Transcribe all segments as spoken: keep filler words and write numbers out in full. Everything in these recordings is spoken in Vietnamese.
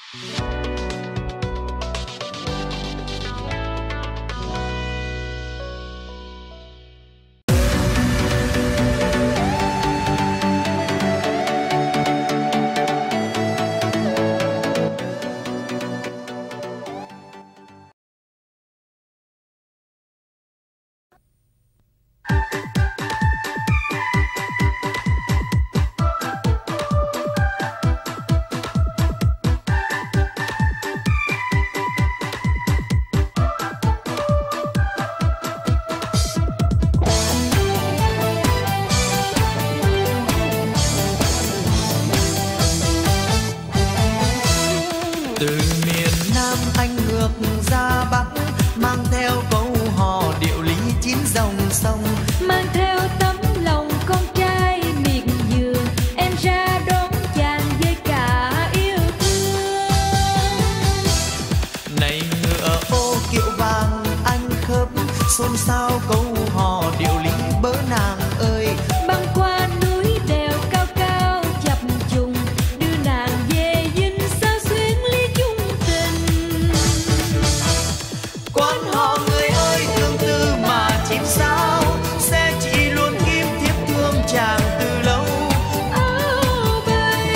xôn xao câu hò điệu lý bớ nàng ơi. Băng qua núi đèo cao cao chập trùng, đưa nàng về dinh sao xuyến ly chung tình. Quan họ người ơi tương tư mà chim sao, sẽ chỉ luôn kim thiếp thương chàng từ lâu. Áo bay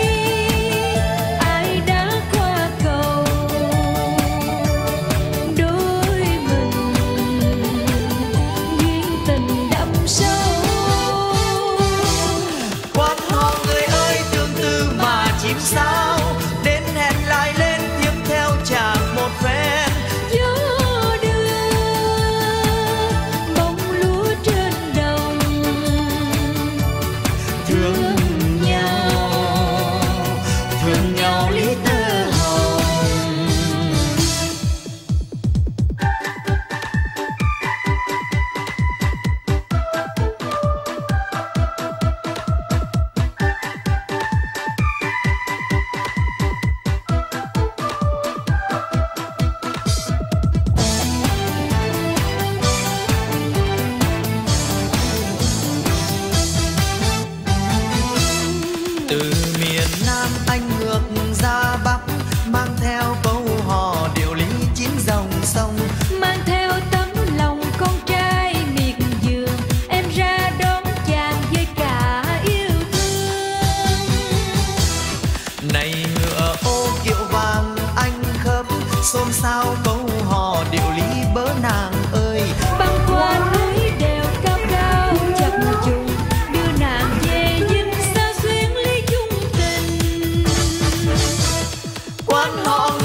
ai đã qua cầu, đôi mình duyên tình đậm sâu. Quan họ người ơi tương tư mà chim sao, đến hẹn lại lên tiếp theo chàng một phen. Gió đưa bông lúa trên đồng, Thương nhau, thương nhau lý tơ hồng. Từ miền Nam anh ngược ra Bắc, mang theo câu hò điệu lý chín dòng sông. mang theo tấm lòng con trai miệt vườn, em ra đón chàng với cả yêu thương. Này ngựa ô kiệu vàng anh khớp, xôn xao câu hò điệu lý bớ nàng ơi. Băng qua núi đèo cao cao chập trùng, đưa nàng về dinh sao xuyến ly chung tình. Quan họ